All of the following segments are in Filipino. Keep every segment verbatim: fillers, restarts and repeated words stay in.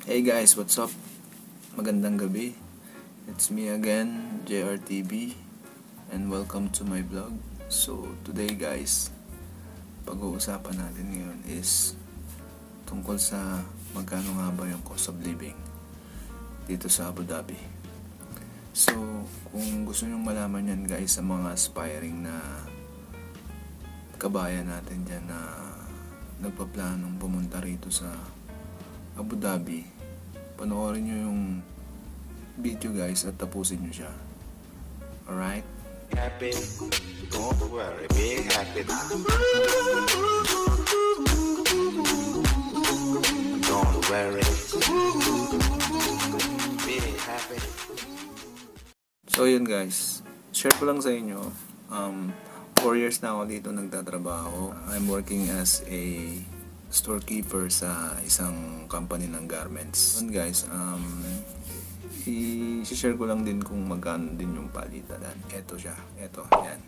Hey guys, what's up? Magandang gabi. It's me again, J R T V, and welcome to my vlog. So, today guys, pag-uusapan natin ngayon is tungkol sa magkano nga ba yung cost of living dito sa Abu Dhabi. So, kung gusto nyong malaman yan guys sa mga aspiring na kabayan natin dyan na nagpaplanong pumunta rito sa Abu Dhabi, panoorin nyo yung video guys at tapusin nyo siya. Alright? Happy, don't worry, be happy. Don't worry, be happy. So yun guys, share ko lang sa inyo, um, four years na ako dito nagtatrabaho. I'm working as a storekeeper sa isang company ng garments. Yun guys, um, i-share ko lang din kung magkano din yung palitan. Ito siya, ito, yan.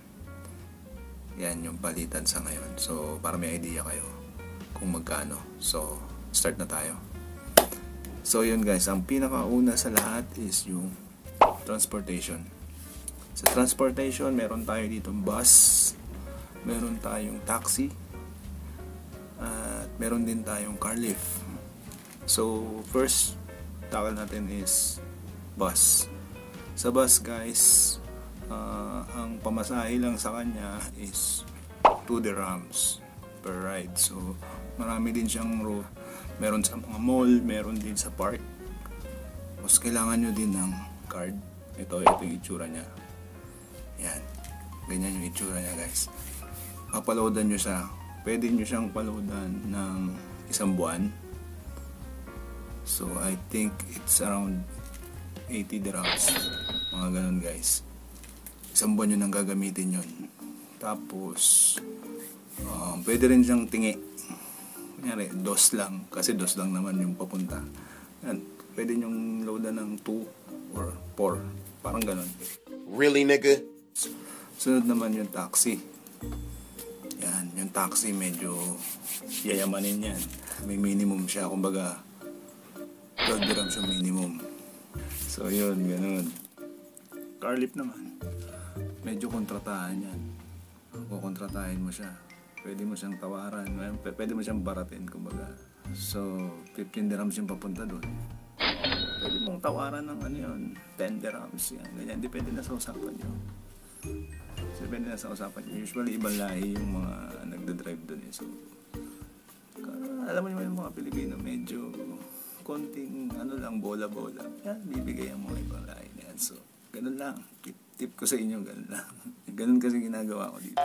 Yan yung palitan sa ngayon. So, para may idea kayo kung magkano. So, start na tayo. So, yun guys, ang pinakauna sa lahat is yung transportation. Sa transportation, meron tayo dito bus, meron tayong taxi, at meron din tayong car lift. So, first tackle natin is bus. Sa bus guys, uh, ang pamasahe lang sa kanya is two dirhams per ride. So, marami din siyang route. Meron sa mga mall, meron din sa park. Mas kailangan nyo din ng card. Ito, ito yung itsura niya. Yan. Ganyan yung itsura niya guys. Papaloadan nyo siya. Pwede nyo siyang paloadan ng isang buwan. So, I think it's around eighty dirhams. Mga ganun guys. Isang buwan yun ang gagamitin yun. Tapos, uh, pwede rin siyang tingi. Kunyari, dos lang. Kasi dos lang naman yung papunta. Yan. Pwede nyong loadan ng two or four. Parang ganun. Really, nigga? Sunod naman yung taxi. Yan, yung taxi medyo yayamanin yan. May minimum siya, kumbaga twelve dirhams yung minimum. So yun, ganun. Car lift naman, medyo kontratahan yan. Kung kontratahin mo siya, pwede mo siyang tawaran, pwede mo siyang baratin, kumbaga. So, fifteen dirhams yung papunta doon. Pwede mong tawaran ng ano yun, ten dirhams yan. Ganyan, depende na sa usapan nyo. So, depende na sa usapan nyo. Usually, ibang lahi yung mga nagdadrive doon eh. So, alam mo naman yung mga Pilipino, medyo konting ano lang, bola-bola. Yan, bibigay ang mga ibang lahi na yan. So, ganun lang. Tip, tip ko sa inyo, ganun lang. Ganun kasi ginagawa ko dito.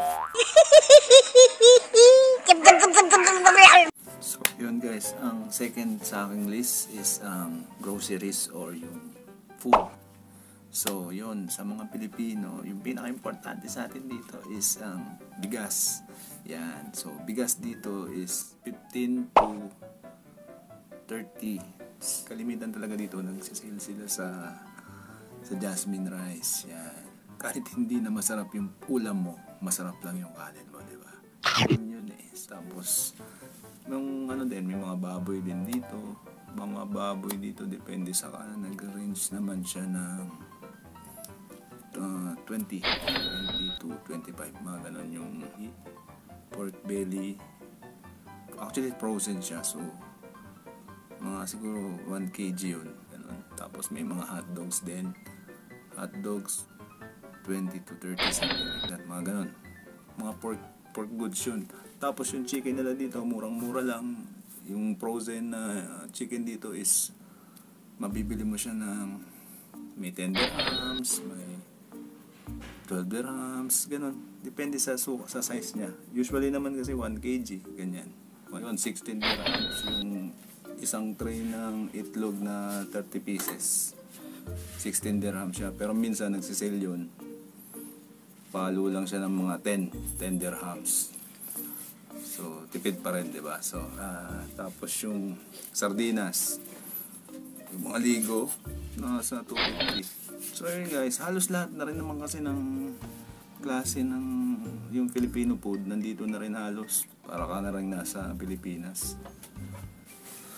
So, yun guys. Ang second sa aking list is um, groceries or yung food. So, yun, sa mga Pilipino, yung pinaka-importante sa atin dito is ang um, bigas. Yan. So, bigas dito is fifteen to thirty. Kalimitan talaga dito, nagsisale sila sa sa jasmine rice. Yan. Kahit hindi na masarap yung ulam mo, masarap lang yung kanin mo, di ba? Yun yun eh. Tapos, yung ano din, may mga baboy din dito. Mga baboy dito, depende sa kanan. Nag-range naman siya ng Uh, twenty to twenty-five, mga ganun yung pork belly. Actually frozen siya, so mga siguro one kilogram yun, ganun. Tapos may mga hot dogs din, hot dogs twenty to thirty, something like that, mga ganun. Mga pork pork goods yun. Tapos yung chicken nila dito murang mura lang. Yung frozen na chicken dito is mabibili mo siya ng may ten dirhams, may twelve dirhams, ganun. Depende sa suka, sa size niya. Usually naman kasi one kilogram, ganyan. Ngayon, sixteen dirhams yung isang tray ng itlog na thirty pieces. sixteen dirhams siya. Pero minsan nagsisale yun. Palo lang siya ng mga ten dirhams. So, tipid pa rin, diba? So, uh, tapos yung sardinas. Yung mga ligo, nasa two fifty. So yun guys, halos lahat na rin naman kasi ng klase ng yung Filipino food, nandito na rin halos. Para ka na rin nasa Pilipinas.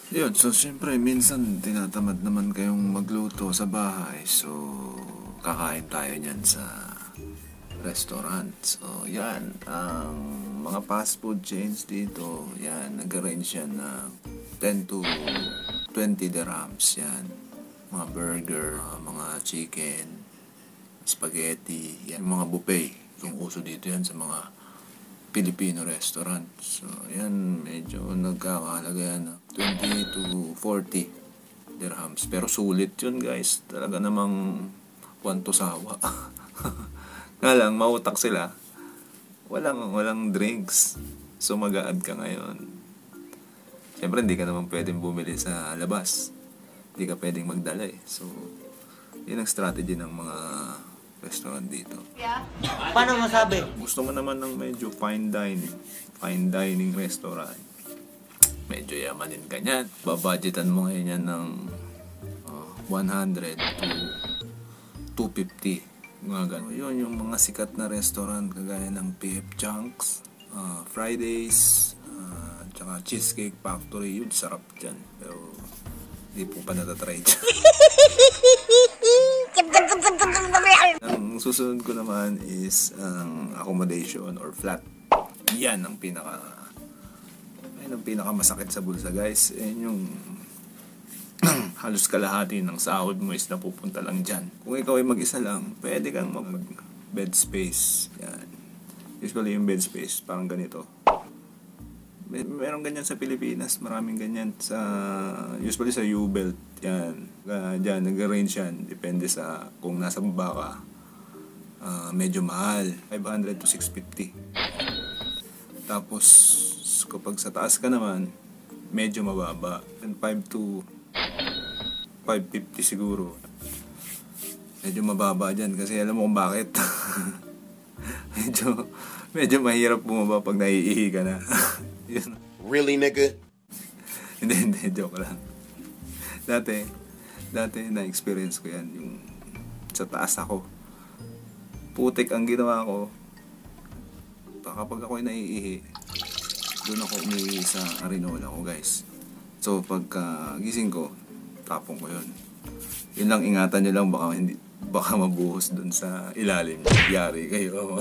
Yun, so syempre minsan tinatamad naman kayong magluto sa bahay. So kakain tayo niyan sa restaurant. So yan, ang mga fast food chains dito, yan, nag-range yan na ten to twenty dirhams yan. Mga burger, uh, mga chicken, spaghetti, yan, mga buffet. Yung uso dito yan sa mga Filipino restaurant. So, yan, medyo nagkakahalaga yan. twenty to forty dirhams. Pero sulit yun, guys. Talaga namang one to sawa. Nga lang, mautak sila. Walang, walang drinks. So, mag-a-add ka ngayon. Siyempre, hindi ka naman pwedeng bumili sa labas. Hindi ka pwedeng magdala eh. So, yun ang strategy ng mga restaurant dito. Paano masabi? Gusto mo naman ng medyo fine dining, fine dining restaurant. Medyo yamanin ka niyan. Babudgetan mo ngayon yan ng uh, one hundred to two fifty. Mga ganun. Yun yung mga sikat na restaurant kagaya ng P F Chunks, uh, Fridays, uh, tsaka Cheesecake Factory. Yun, sarap dyan. Pero hindi po pa natatry dyan. Ang susunod ko naman is ang um, accommodation or flat. Yan ang pinaka yan ang pinaka masakit sa bulsa, guys. Yan yung halos kalahati ng sahod mo is napupunta lang dyan. Kung ikaw ay mag-isa lang, pwede kang mag bed space. Yan. Usually yung bed space parang ganito. May, meron ganyan sa Pilipinas, maraming ganyan sa usually sa U-Belt. Yan. Uh, diyan nag-range yan, depende sa kung nasa baba ka. Uh, medyo mahal, five hundred to six fifty. Tapos kapag sa taas ka naman, medyo mababa, five to five fifty siguro. Medyo mababa diyan kasi alam mo kung bakit. medyo medyo mahirap bumaba pag naiihi ka na. Really, nigga? Hindi, hindi, joke lang. Dati, dati na-experience ko yan, yung sa taas ako. Putik ang ginawa ko. Kapag ako'y naiihi, doon ako umiihi sa arinola ko, guys. So, pagka gising ko, tapong ko yun. Yun lang, ingatan nyo lang, baka, hindi, baka mabuhos doon sa ilalim. Yari kayo.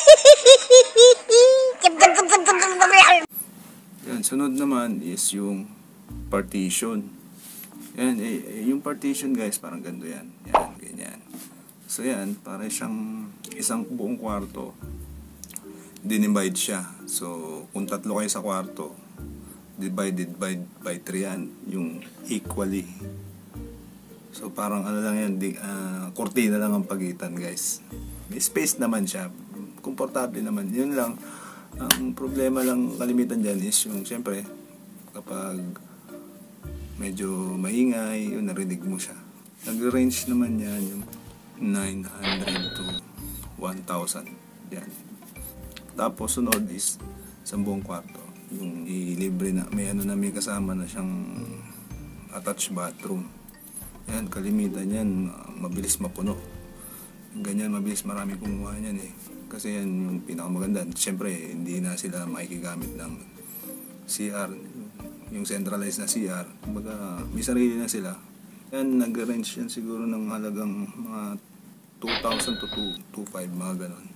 Yan, sunod naman is yung partition. Yan, eh, yung partition, guys, parang ganito yan. Yan, ganyan. So yan, para siyang isang buong kwarto. Dinivide siya. So, kung tatlo kayo sa kwarto, divided by, by three yan, yung equally. So, parang ano lang yan, di, uh, kortina lang ang pagitan, guys. May space naman siya. Komportable naman. Yun lang. Ang problema lang kalimitan dyan is yung, siyempre, kapag medyo maingay, yun, narinig mo siya. Nag-range naman yan yung nine hundred to one thousand. Yan. Tapos, sunod is sa buong kwarto. Yung ilibre na, may ano na may kasama na siyang attached bathroom. Yan, kalimitan yan, mabilis mapuno. Ganyan, mabilis marami kumuha yan eh. Kasi yan yung pinakamaganda. Siyempre, hindi na sila makikigamit ng C R, yung centralized na C R. Kumbaga, may sarili na sila. Yan, nag-range yan siguro ng halagang mga two thousand to two thousand five hundred, mga ganon.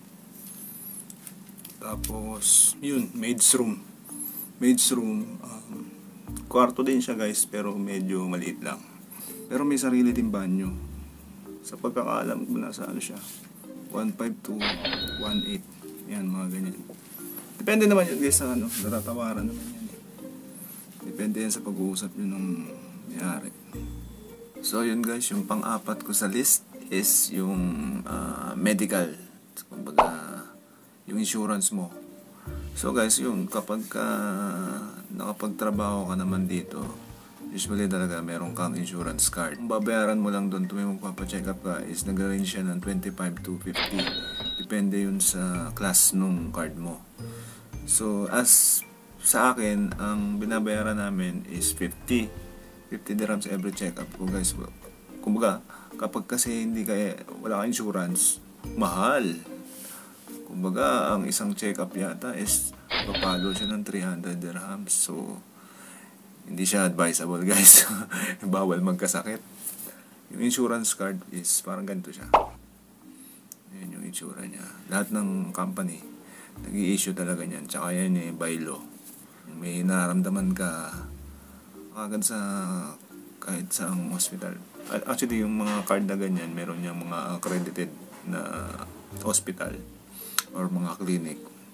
Tapos, yun, maid's room. Maid's room, um, kwarto din siya, guys, pero medyo maliit lang. Pero may sarili din banyo. Sa pagkakaalam ko, nasa ano siya, one five to one eight. Yan, mga ganyan. Depende naman yun, guys, sa ano, natatawaran naman yan. Depende yan sa pag-uusap yun ng may-ari. So, yun, guys, yung pang-apat ko sa list is yung uh, medical. Kumbaga, yung insurance mo. So, guys, yun, kapag uh, nakapagtrabaho ka naman dito, usually talaga meron kang insurance card. Kung babayaran mo lang doon tuwing magpapacheck up ka is nag-range siya ng twenty-five to fifty. Depende yun sa class nung card mo. So, as sa akin, ang binabayaran namin is fifty. fifty dirhams every check up ko, guys. Kumbaga, kapag kasi hindi kaya, wala kang insurance, mahal. Kumbaga, ang isang check up yata is papalo siya ng three hundred dirhams. So, hindi siya advisable guys. Bawal magkasakit. Yung insurance card is parang ganito siya. Yan yung insura niya. Lahat ng company nag-i-issue talaga niyan. Tsaka yan eh, by law. May nararamdaman ka agad sa kahit sa hospital. Actually, yung mga card na ganyan, meron yung mga accredited na hospital or mga clinic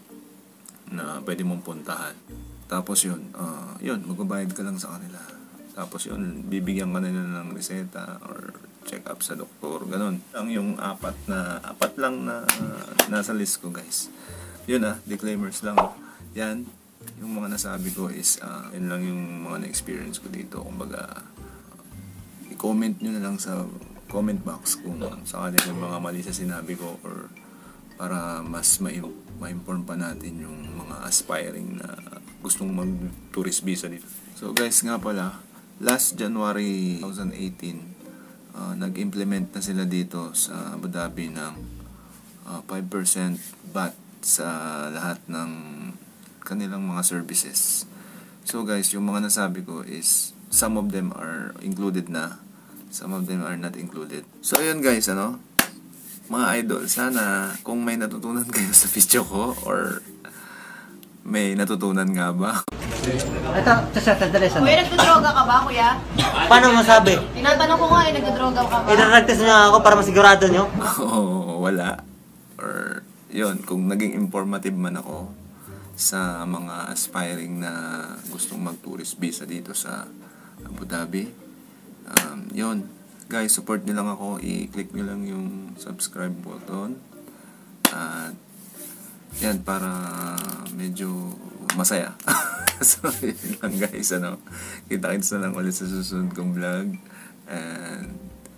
na pwede mong puntahan. Tapos yun, uh, yun, magbabayad ka lang sa kanila. Tapos yun, bibigyan ka nila ng reseta or check-up sa doktor, ganun. Ang yung apat na, apat lang na uh, nasa list ko guys. Yun ah, disclaimers lang. Yan, yung mga nasabi ko is, uh, yun lang yung mga na-experience ko dito. Kumbaga, uh, i-comment nyo na lang sa comment box kung sakali yung mga mali sa sinabi ko or para mas ma-inform pa natin yung mga aspiring na gustong mag-tourist visa dito. So guys nga pala, last January twenty eighteen, uh, nag-implement na sila dito sa Abu Dhabi ng uh, five percent V A T sa lahat ng kanilang mga services. So guys, yung mga nasabi ko is some of them are included na, some of them are not included. So ayun guys, ano, mga idol, sana kung may natutunan kayo sa video ko or may natutunan nga ba? Ito, ito sa sandali sa. Kuya, nagdodroga ka ba, kuya? Paano masabi? Tinatanong ko nga eh, nagdodroga ka ba? Idaragtas niyo ako para masigurado niyo? Oo, wala. Or, yun, kung naging informative man ako sa mga aspiring na gustong mag-tourist visa dito sa Abu Dhabi, um, yun. Guys, support nyo lang ako. I-click nyo lang yung subscribe button. At, yan, para medyo masaya. So, yun lang guys, ano. Kita-kits na lang ulit sa susunod kong vlog. And,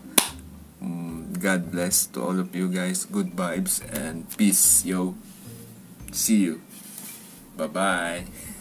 um, God bless to all of you guys. Good vibes and peace, yo. See you. Bye-bye.